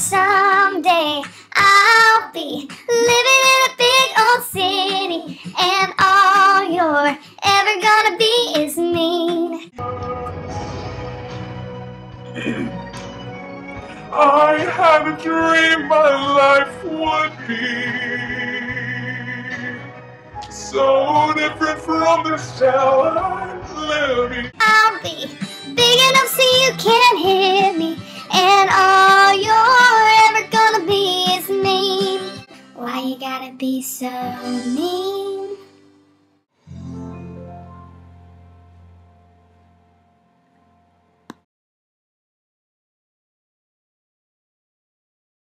someday I'll be living in a big old city, and all you're ever gonna be is mean. I had a dream my life would be so different from this town I'm living. I'll be big enough so you can't hear me, and all you're ever gonna be is mean. Why you gotta be so